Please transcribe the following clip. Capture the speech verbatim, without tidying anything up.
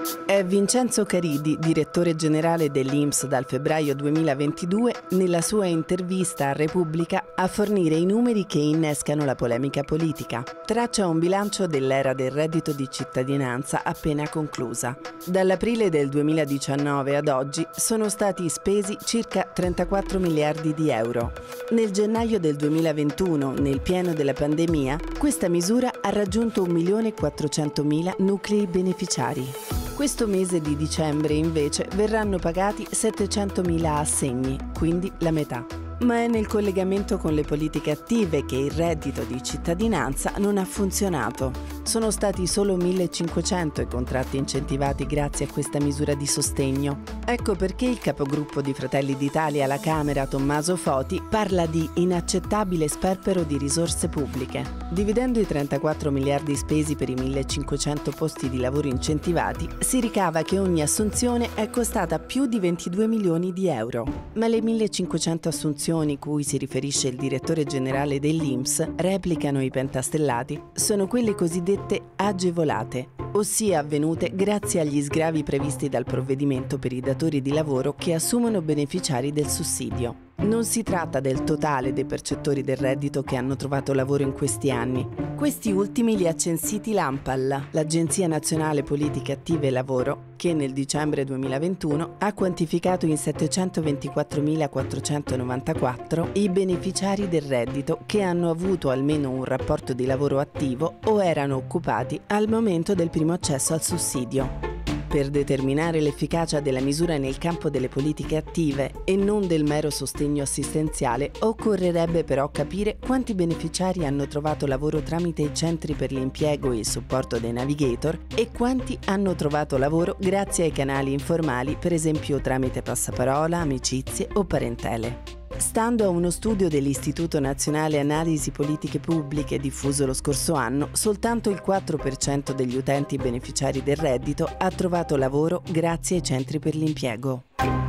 È Vincenzo Caridi, direttore generale dell'I N P S dal febbraio duemilaventidue, nella sua intervista a Repubblica a fornire i numeri che innescano la polemica politica. Traccia un bilancio dell'era del reddito di cittadinanza appena conclusa. Dall'aprile del duemiladiciannove ad oggi sono stati spesi circa trentaquattro miliardi di euro. Nel gennaio del duemilaventuno, nel pieno della pandemia, questa misura ha raggiunto un milione quattrocentomila nuclei beneficiari. Questo mese di dicembre, invece, verranno pagati settecentomila assegni, quindi la metà. Ma è nel collegamento con le politiche attive che il reddito di cittadinanza non ha funzionato. Sono stati solo millecinquecento i contratti incentivati grazie a questa misura di sostegno. Ecco perché il capogruppo di Fratelli d'Italia alla Camera, Tommaso Foti, parla di inaccettabile sperpero di risorse pubbliche. Dividendo i trentaquattro miliardi spesi per i millecinquecento posti di lavoro incentivati, si ricava che ogni assunzione è costata più di ventidue milioni di euro. Ma le millecinquecento assunzioni cui si riferisce il direttore generale dell'I N P S, replicano i pentastellati, sono quelle cosiddette agevolate, ossia avvenute grazie agli sgravi previsti dal provvedimento per i datori di lavoro che assumono beneficiari del sussidio. Non si tratta del totale dei percettori del reddito che hanno trovato lavoro in questi anni. Questi ultimi li ha censiti l'ANPAL, l'Agenzia Nazionale Politiche Attive e Lavoro, che nel dicembre duemilaventuno ha quantificato in settecentoventiquattromilaquattrocentonovantaquattro i beneficiari del reddito che hanno avuto almeno un rapporto di lavoro attivo o erano occupati al momento del primo accesso al sussidio. Per determinare l'efficacia della misura nel campo delle politiche attive e non del mero sostegno assistenziale, occorrerebbe però capire quanti beneficiari hanno trovato lavoro tramite i centri per l'impiego e il supporto dei navigator e quanti hanno trovato lavoro grazie ai canali informali, per esempio tramite passaparola, amicizie o parentele. Stando a uno studio dell'Istituto Nazionale Analisi Politiche Pubbliche diffuso lo scorso anno, soltanto il quattro per cento degli utenti beneficiari del reddito ha trovato lavoro grazie ai centri per l'impiego.